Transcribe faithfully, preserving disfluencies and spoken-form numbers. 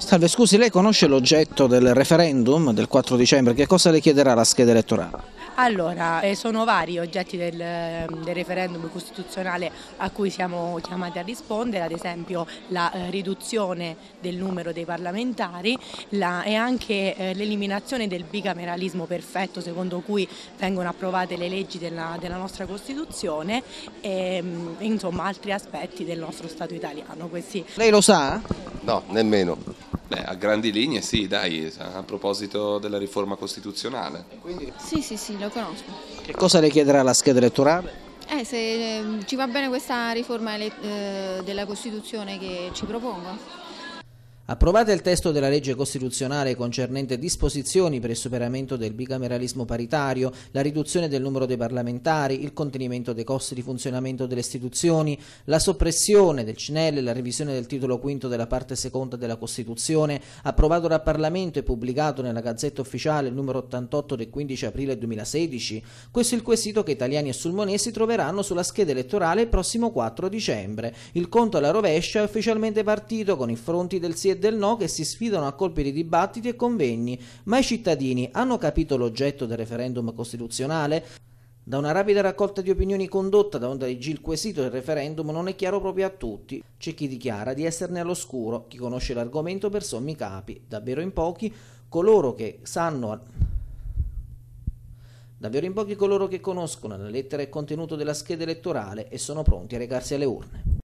Salve, scusi, lei conosce l'oggetto del referendum del quattro dicembre? Che cosa le chiederà la scheda elettorale? Allora, eh, sono vari oggetti del, del referendum costituzionale a cui siamo chiamati a rispondere, ad esempio la eh, riduzione del numero dei parlamentari la, e anche eh, l'eliminazione del bicameralismo perfetto secondo cui vengono approvate le leggi della, della nostra Costituzione e mh, insomma altri aspetti del nostro Stato italiano. Questi Lei lo sa? No, nemmeno. Beh, a grandi linee sì, dai, a proposito della riforma costituzionale. Sì, sì, sì, lo conosco. Che cosa le chiederà la scheda elettorale? Eh, se eh, ci va bene questa riforma ele- eh, della Costituzione che ci propongono? Approvate il testo della legge costituzionale concernente disposizioni per il superamento del bicameralismo paritario, la riduzione del numero dei parlamentari, il contenimento dei costi di funzionamento delle istituzioni, la soppressione del C N E L e la revisione del titolo quinto della parte seconda della Costituzione, approvato dal Parlamento e pubblicato nella Gazzetta Ufficiale numero ottantotto del quindici aprile duemilasedici. Questo è il quesito che italiani e sulmonesi troveranno sulla scheda elettorale il prossimo quattro dicembre. Il conto alla rovescia è ufficialmente partito con i fronti del sì e del no che si sfidano a colpi di dibattiti e convegni, ma i cittadini hanno capito l'oggetto del referendum costituzionale? Da una rapida raccolta di opinioni condotta da Onda di G il quesito del referendum non è chiaro proprio a tutti. C'è chi dichiara di esserne all'oscuro, chi conosce l'argomento per sommi capi, davvero in pochi coloro che sanno davvero in pochi coloro che conoscono la lettera e il contenuto della scheda elettorale e sono pronti a recarsi alle urne.